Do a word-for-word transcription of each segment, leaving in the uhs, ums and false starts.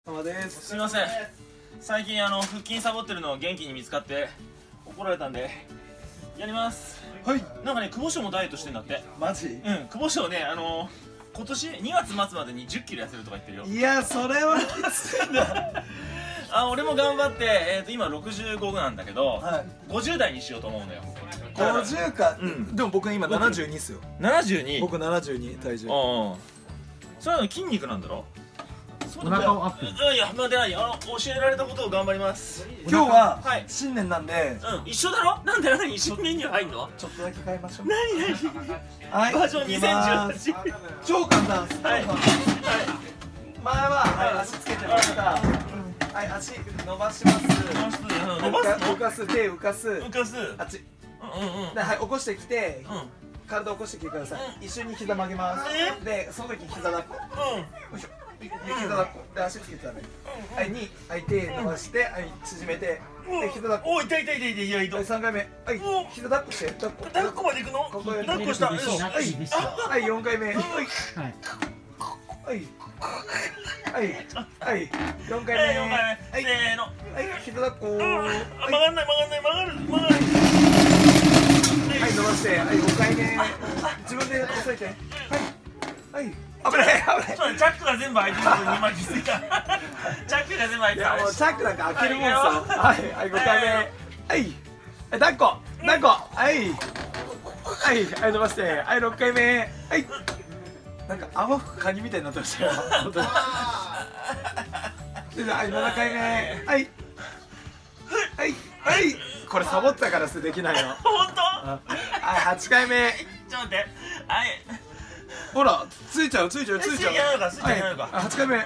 様です。 すみません、最近あの腹筋サボってるのを元気に見つかって怒られたんでやります。 はい。 なんかね、久保翔もダイエットしてんだって。 マジ？ うん、久保翔ね、あの今年にがつ末までにじゅっキロ痩せるとか言ってるよ。 いや、それはきついな。 あ、俺も頑張って、えーと今ろくじゅうごなんだけど、はい、ごじゅう代にしようと思うのよ。 ごじゅうか。うん。でも僕今ななじゅうにっすよ。 ななじゅうに？僕ななじゅうに体重。 ああ、それは筋肉なんだろ。 お腹をアップ。 いや、まあ、でない、あの、教えられたことを頑張ります。 今日は、はい、新年なんで。 うん、一緒だろ。なんで、何、新年に入んの。 ちょっとだけ変えましょう。 何、何。はい、バージョンにせんじゅうはち。 超簡単です。 はい。はい。 前は、はい、足つけてました。はい、足伸ばします。伸ばす。動かす、手浮かす。 浮かす。 あっち。 うんうん。 で、はい、起こしてきて。体起こしてきてください。一緒に膝曲げます。で、その時膝抱っこ。うん。よいしょ。膝抱っこで足つけてダメ。はい、に、はい、手伸ばして、はい、縮めて、で、膝抱っこ。 おい、痛い痛い痛い痛い痛い。 はい、三回目。はい、膝抱っこして、 抱っこ。抱っこまで行くの？抱っこした。はい、 はい、四回目。はい、はい、はい、はい、四回目。 四回目。せーの。 はい、膝抱っこ。 曲がんない曲がんない曲がる曲がる。 はい、伸ばして、はい、ごかいめ。自分で押さえて。はい、はい。危ない危ない。 そう、チャックが全部開いてることに今気づいた。チャックが全部開いてる。 いや、もうチャックなんか開けるもんさ。はい、はい、ごかいめ。はい、抱っこ、抱っこ。はい、はい、はい、伸ばして。はい、ろっかいめ。はい。なんか泡吹くカニみたいになってましたよ。で、はい、ななかいめ。はい、はい、はい。これサボったからできないの。 本当？ はい、はちかいめ。 ちょっと待って。はい。 ほら、ついちゃう、ついちゃう、ついちゃう。 ついちゃうのか、ついちゃうのか。 はちかいめ。はい。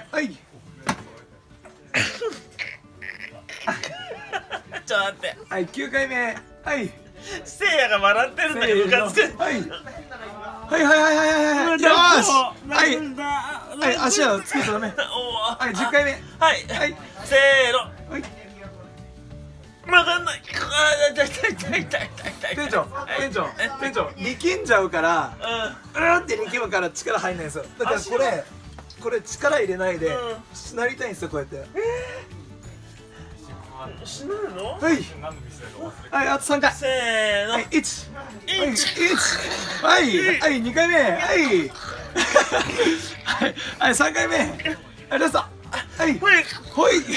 ちょっと待って。 はい、きゅうかいめ。はい。 せいやが笑ってるんだけど、ムカつく。 はい。はいはいはいはいはい。よーし。はい。はい、足はつけちゃダメ。はい、じゅっかいめ。はい。はい。 せーの。はい。曲がんない。あ、痛い痛い痛い痛い痛い痛い。 店長、店長、店長、力んじゃうから、うん、うんって力むから力入んないんですよ。だからこれ、これ力入れないで、しなりたいんですよ、こうやって。 しなるの？ はい。はい、あとさんかい。 せーの。 はい、いち。いち。はい、はい、にかいめ。はい。はい、はい、さんかいめ。はい、ラスト。はい。ほい。ほい。よし。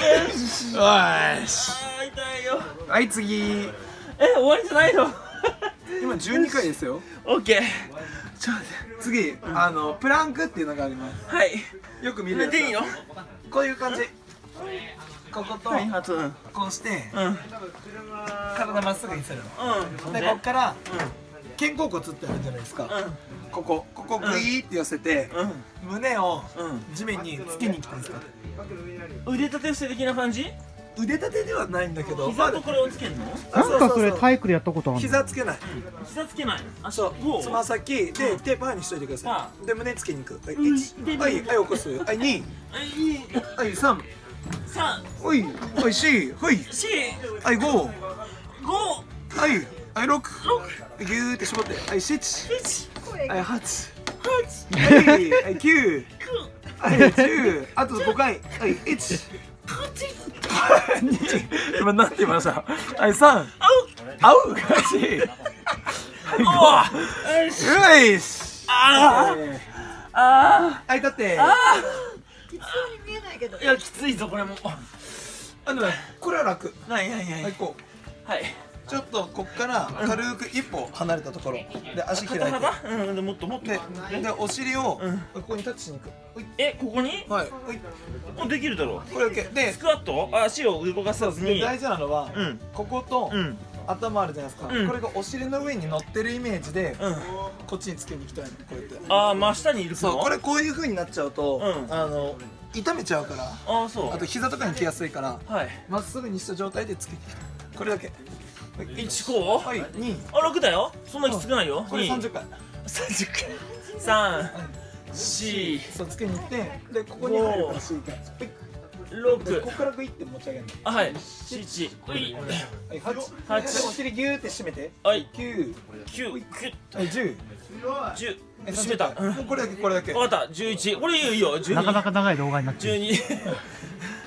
痛いよ。 はい、次。 え、終わりじゃないの？ 今じゅうにかいですよ。 オッケー。 ちょっと待って。次、あのプランクっていうのがあります。 はい。 よく見るやつ。 でいいの？ こういう感じ。こことこうして、体まっすぐにするの。で、こっから肩甲骨ってあるじゃないですか。ここ、ここグイーって寄せて、胸を地面につけに来たんですか。 腕立て伏せ的な感じ？ 腕立てではないんだけど、 膝とこれをつけるの？ なんかそれ体育でやったことあるの？ 膝つけない。 膝つけない。 あ、そう。つま先で手パーにしといてください。で、胸つけに行く。はい、いち。はい、はい、起こす。はい、に。はい、さん。 三。 ほい、はい、よん。ほい。はい、ご。 ご。 はい、はい、ろく。ギューって絞って。はい、なな。はい、はち。はい、きゅう。はい、じゅう。あとごかい。はい、いち。に。今なんて言いました？はい、さん。あう。勝ち。はい、ご。よし。ああ。はい、立って。 きつそうに見えないけど。 いや、きついぞこれも。 あ、でもこれは楽。 ないないない。 はい、こう。はい。 ちょっとこっから軽く一歩離れたところで足開いて。 うん、でもっともっと。で、 お尻をここにタッチしに行く。 え、ここに？はい。もうできるだろう。 これ OK で、 スクワット？足を動かさずに。 大事なのはここと頭あるじゃないですか。これがお尻の上に乗ってるイメージでこっちにつけに行きたいの。こうやって。ああ、真下にいる。 そう、これこういう風になっちゃうとあの痛めちゃうから。 ああ、そう。 あと膝とかに来やすいから、まっすぐにした状態でつけてきた。これだけ。 いちこう？はい、に。あ、ろくだよ。そんなきつくないよ。 これさんじゅっかい。 さんじゅっかい。さん、よん。 そう、つけに行って、で、ここに入るからしいから。 ろく。 ここからグイって持ち上げるの。 あ、はい。なな。はい、 はち。はち。お尻ギューって締めて。 はい。 きゅう。 きゅう。 はい、じゅう。 じゅう。 閉めた。これだけ、これだけ。 わかった。じゅういち。これいいよ、いいよ。 なかなか長い動画になっちゃう。 じゅうに。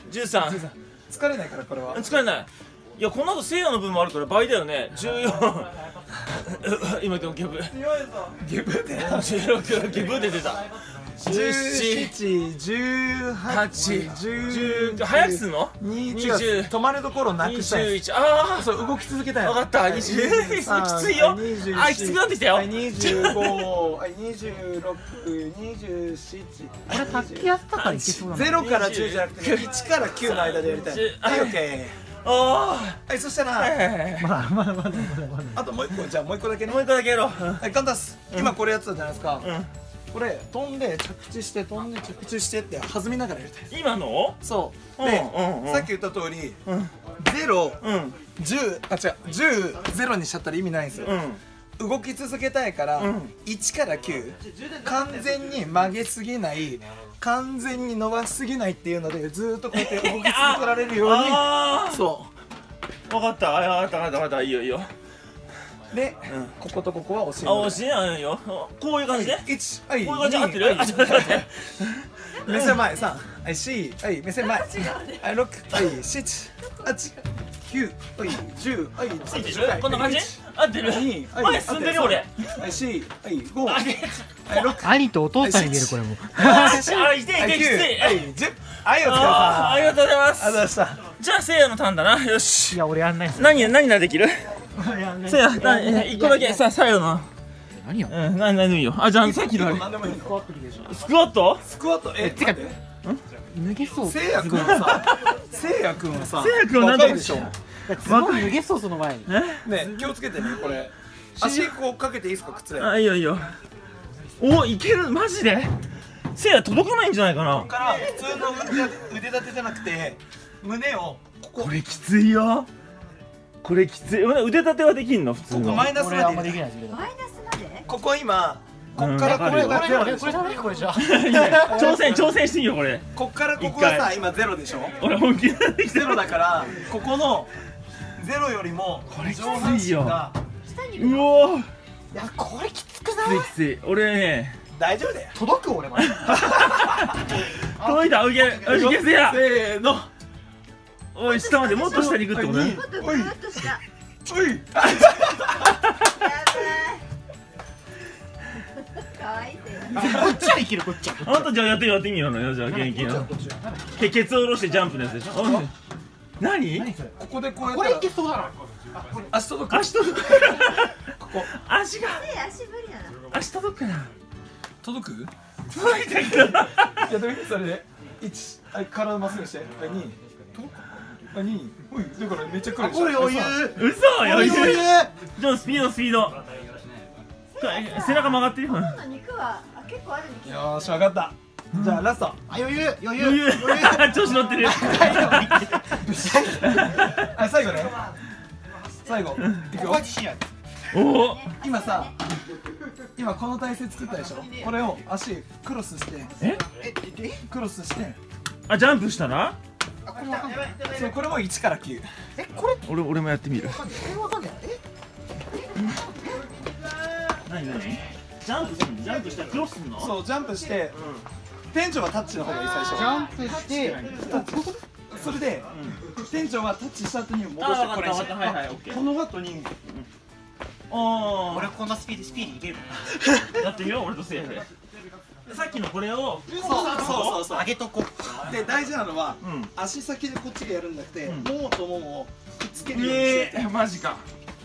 じゅうさん。 疲れないからこれは。 疲れない。いやこの後せいやの分もあるから倍だよね。じゅうよん。今でもゲブ。 ゲブで。 じゅうろくゲブで出た。 じゅうなな、じゅうはち、じゅう早くすんの？ にじゅう。止まるところなくしたい。 にじゅういち。ああ。 そう動き続けたい。 分かった。にじゅう。きついよ。あきつくなってきたよ。 にじゅうご、はいにじゅうろく、にじゅうなな。 これ卓球やったからいけそうだな。 ゼロからじゅうじゃなくていちからきゅうの間でやりたい。はい、オッケー。 ああ。 はい、そしたらまだまだまだまだまだ。 あともう一個、じゃあもう一個だけね。 もう一個だけやろう。 はい、簡単です。今これやってたじゃないですか。 うん。 これ飛んで着地して飛んで着地してって弾みながらやりたい。 今の？ そうで、さっき言った通りゼロ、じゅう、あ違うじゅう、ゼロにしちゃったら意味ないんですよ。動き続けたいからいちからきゅう、完全に曲げすぎない、完全に伸ばしすぎないっていうのでずーっとこうやって動き続けられるように。そう分かった。分かった分かった分かった。いいよいいよ。 で、こことここは押しあ、押しないよ。こういう感じで？ いち、はい、 こういう感じ合ってる？あ、ちょっと待って。 目線前、さん、はい、し、はい、目線前、はい、ろく、はい、しち、はち、きゅう、はい、じゅう、はい、 ついてる？こんな感じ？合ってる？前進んでるよ俺。 はい、し、はい、ご、はい、ろく。 兄とお父さんに見えるこれも。 あ、いていてきつい。 はい、じゅう。はい、お疲れ様。 ありがとうございます。 ありがとうございました。 じゃあせいやのターンだな。よし。 いや俺やんないっす。 何何ができる？せいや、一個だけさ、最後の。 何よ。 うん、何何いいよ。あ、じゃあさっきのあれ。 何でもいいの。 スクワット？ スクワット、え、てか、 脱げそう。 せいやくんはさ、せいやくんはさ、 せいやくんはなんでしょう。 ズボン脱げそうその前に。 ね、気をつけてね、これ。足こうかけていいですか、靴で。 あ、いいよいいよ。お、いける、マジで。せいや届かないんじゃないかな。 ここから普通の腕立てじゃなくて、胸をここ。 これきついよ。これきつい。腕立てはできんの普通の。 ここマイナスまで。 あんまできないですけど。 マイナスまで？ ここ今、こっからこれこれこれこれじゃないこれじゃ。 挑戦挑戦していいよこれ。 こっからここがさ今ゼロでしょ。 俺本気でできてゼロだからここのゼロよりも上半身がうお。 いやこれきつくない？ きつい。俺ね大丈夫だよ。 届く俺も。 届いた。いける。よしいけせや。 せーの。 おい下までもっと下に行くってことね。 もっとぐーっとした。やおい。 ばい。可愛いって。 こっちはできるこっち。 あなたじゃあやってやってみようのよ。じゃあ元気な。ケケツを下ろしてジャンプのやつでしょ。何？ ここでこうやって。 これいけそうだな。 足届く。 足届く。 ここ。 足が。 足無理だな。 足届くかな。 届く？ 届いてきた。 やってみ。それで一。はい体まっすぐして。はい二。届くか？はい二。おいだからめっちゃ来るでしょ。 これ余裕。 嘘余裕。 余裕。 じゃあスピードスピード。背中曲がってるよ。 今の肉は結構ある肉。 よーし分かった。じゃあラスト。 余裕余裕余裕。調子乗ってる。 あ最後ね。最後。いくよ。 おお。 今さ。今この体勢作ったでしょ。これを足クロスして。 え？ クロスして。 あジャンプしたら？ そうこれも一から九。 えこれ俺俺もやってみる。 これわかんない。え？ 何何？ジャンプするの？ジャンプしたらクロスするの？ そうジャンプして。店長はタッチの方がいい最初。 ジャンプしてそれで店長はタッチした後に戻あしてこれにして。 分かった分かった。はいはいオッケー。 この後に。 あ俺こんなスピードスピーディーいける。 あ。やってみよう俺とせいやで。さっきのこれをそうそうそうそう。 上げとこ。 で大事なのはうん足先でこっちでやるんじゃなくて、 うんももとももをくっつけるようにして。 ええマジか。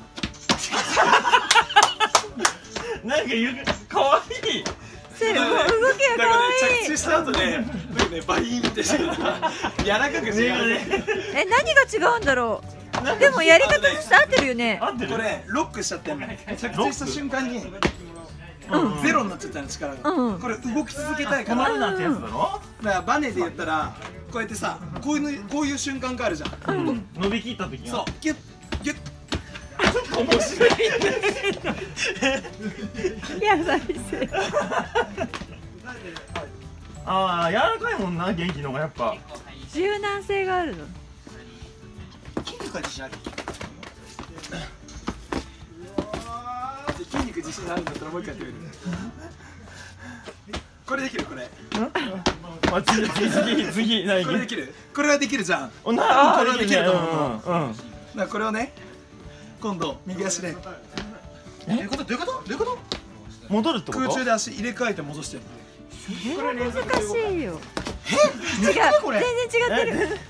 なんか言うかわいい。 せいや動きがだからね可愛い。 着地した後ね、なんかねバイーンってしてるから柔らかくしてるね。 え何が違うんだろう。でもやり方として合ってるよね。 合ってる。 これロックしちゃってんの。着地した瞬間にうんゼロになっちゃったの力が。 うんこれ動き続けたいから。 止まるだなんてやつだろ。 からバネで言ったらこうやってさ、こういうのこういう瞬間があるじゃん。 うん伸びきった時に。 そうギュッギュッ。 面白い。 やばいせい。 ああ柔らかいもんな元気のがやっぱ。 柔軟性があるの。 筋肉は自信ある。 筋肉自信あるんだったらもう一回やってみる。これできるこれ。 まあ次次次次何これできる？これはできるじゃん。 おなあこれはできると思う。 うんうん。 だからこれをね、今度右足でどういうことどういうことどういうこと戻るってこと？ 空中で足入れ替えて戻してる。 それは難しいよ。え？違う。 これ全然違ってる。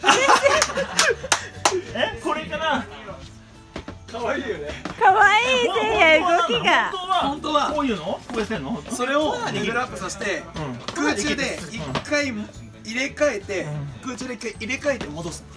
えこれかな？ 可愛いよね。 可愛いせいや動きが。 本当はこういうの？こうやってんの？ それをレベルアップさせて、空中で一回入れ替えて、空中で一回入れ替えて戻す。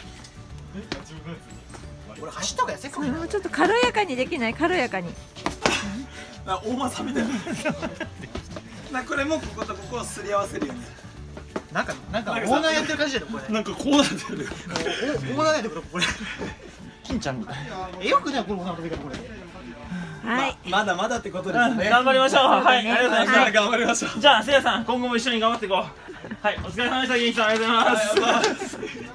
俺走った方が痩せっかももうちょっと軽やかにできない？軽やかに。 あ、大間さんみたいな。なこれもこことここをすり合わせるよね。 なんかなんかオーナーやってる感じだよこれ。 なんかこうなってる。 オーナーやってるこれ。 金ちゃんみたい。 えよくねこのオーナーの飛び方これ。 はい。 まだまだってことですね。 頑張りましょう。はい、ありがとうございまはい、頑張りましょう。 す。じゃあせいやさん今後も一緒に頑張っていこう。はい、お疲れ様でした。元気さんありがとうございます。